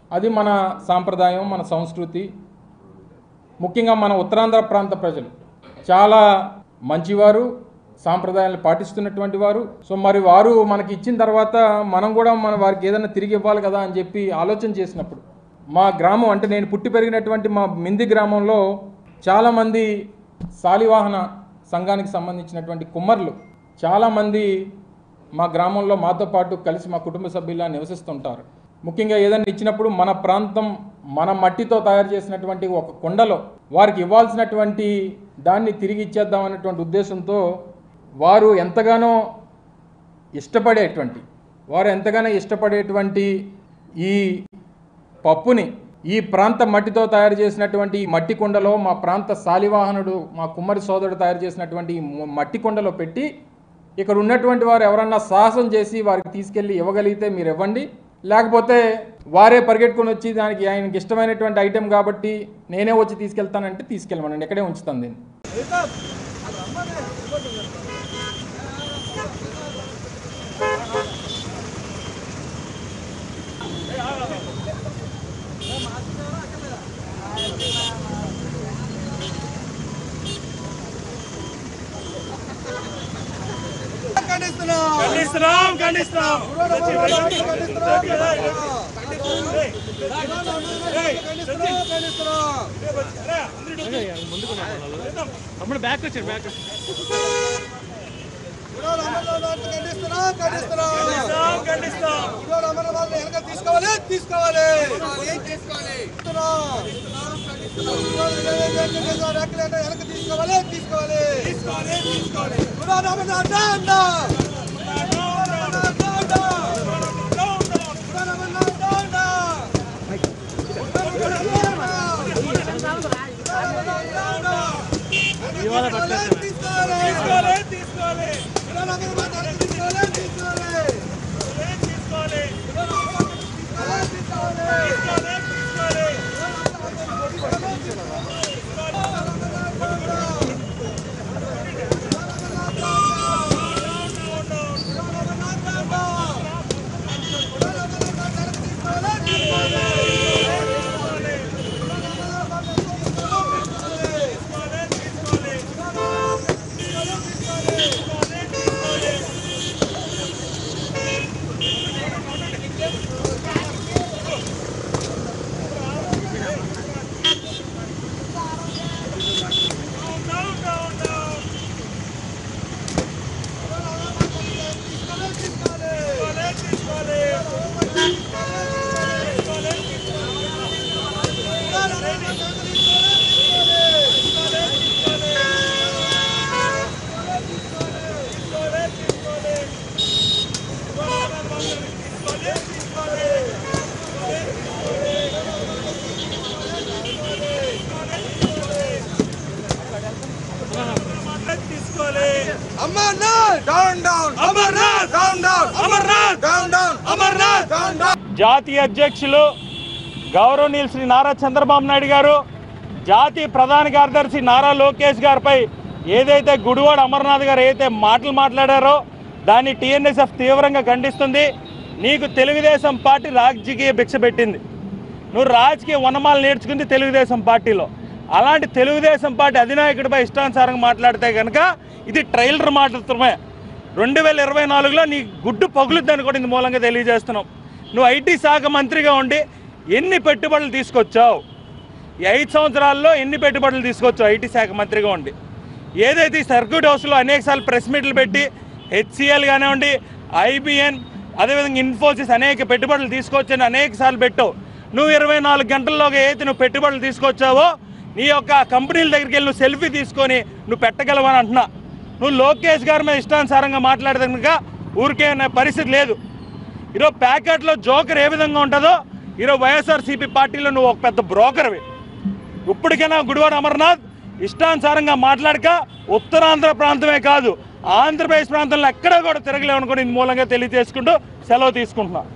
అది మన సాంప్రదాయం, మన సంస్కృతి. ముఖ్యంగా మన ఉత్తరాంధ్ర ప్రాంత ప్రజలు చాలా మంచివారు, సాంప్రదాయాలను పాటిస్తున్నటువంటి వారు. సో మరి వారు మనకి ఇచ్చిన తర్వాత మనం కూడా వారికి ఏదైనా తిరిగి ఇవ్వాలి కదా అని చెప్పి ఆలోచన చేసినప్పుడు మా గ్రామం, అంటే నేను పుట్టి పెరిగినటువంటి మా మింది గ్రామంలో చాలామంది శాలివాహన సంఘానికి సంబంధించినటువంటి కుమ్మర్లు చాలామంది మా గ్రామంలో మాతో పాటు కలిసి మా కుటుంబ సభ్యులా నివసిస్తుంటారు. ముఖ్యంగా ఏదైనా ఇచ్చినప్పుడు మన ప్రాంతం మన మట్టితో తయారు చేసినటువంటి ఒక కుండలో వారికి ఇవ్వాల్సినటువంటి దాన్ని తిరిగి ఇచ్చేద్దాం అనేటువంటి ఉద్దేశంతో వారు ఎంతగానో ఇష్టపడేటువంటి ఈ పప్పుని ఈ ప్రాంత మట్టితో తయారు చేసినటువంటి ఈ మట్టి కుండలో మా ప్రాంత శాలివాహనుడు, మా కుమ్మరి సోదరుడు తయారు చేసినటువంటి ఈ మట్టి కుండలో పెట్టి ఇక్కడ ఉన్నటువంటి వారు ఎవరన్నా సాహసం చేసి వారికి తీసుకెళ్ళి ఇవ్వగలిగితే మీరు ఇవ్వండి, లేకపోతే వారే పరిగెట్టుకొని వచ్చి దానికి ఆయనకి ఇష్టమైనటువంటి ఐటెం కాబట్టి నేనే వచ్చి తీసుకెళ్తానంటే తీసుకెళ్ళమనండి, ఎక్కడే ఉంచుతాను దీన్ని. జాతీయ అధ్యక్షులు గౌరవనీయులు శ్రీ నారా చంద్రబాబు నాయుడు గారు, జాతీయ ప్రధాన కార్యదర్శి నారా లోకేష్ గారిపై ఏదైతే గుడివాడ అమర్నాథ్ గారు ఏదైతే మాటలు మాట్లాడారో దాన్ని టీఎన్ఎస్ఎఫ్ తీవ్రంగా ఖండిస్తుంది. నీకు తెలుగుదేశం పార్టీ రాజకీయ భిక్ష పెట్టింది, నువ్వు రాజకీయ వనమాలు నేర్చుకుంది తెలుగుదేశం పార్టీలో. అలాంటి తెలుగుదేశం పార్టీ అధినాయకుడిపై ఇష్టానుసారంగా మాట్లాడితే కనుక ఇది ట్రైలర్ మాట్లాడుతున్నామే. 2024లో నీ గుడ్డు పగులుద్దని కూడా ఇందు మూలంగా తెలియజేస్తున్నాం. నువ్వు ఐటీ శాఖ మంత్రిగా ఉండి ఎన్ని పెట్టుబడులు తీసుకొచ్చావు? ఈ 5 సంవత్సరాల్లో ఎన్ని పెట్టుబడులు తీసుకొచ్చావు ఐటీ శాఖ మంత్రిగా ఉండి? ఏదైతే ఈ సర్క్యూట్ హౌస్లో అనేకసార్లు ప్రెస్ మీట్లు పెట్టి హెచ్సిఎల్ కానివ్వండి, ఐబిఎన్, అదేవిధంగా ఇన్ఫోసిస్ అనేక పెట్టుబడులు తీసుకొచ్చని అనేకసార్లు పెట్టావు. నువ్వు 24 గంటల్లోగా ఏదైతే నువ్వు పెట్టుబడులు తీసుకొచ్చావో నీ యొక్క కంపెనీల దగ్గరికి వెళ్ళి నువ్వు సెల్ఫీ తీసుకొని నువ్వు పెట్టగలవని అంటున్నా. నువ్వు లోకేష్ గారి మీద ఇష్టానుసారంగా మాట్లాడితే కనుక ఊరికే పరిస్థితి లేదు. ఈరోజు ప్యాకెట్లో జోకర్ ఏ విధంగా ఉంటుందో ఈరోజు వైఎస్ఆర్సీపీ పార్టీలో నువ్వు ఒక పెద్ద బ్రోకర్వి. ఇప్పటికైనా గుడివాడ అమర్నాథ్ ఇష్టానుసారంగా మాట్లాడక ఉత్తరాంధ్ర ప్రాంతమే కాదు ఆంధ్రప్రదేశ్ ప్రాంతంలో ఎక్కడా కూడా తిరగలేవనుకుని మూలంగా తెలియజేసుకుంటూ సెలవు తీసుకుంటున్నా.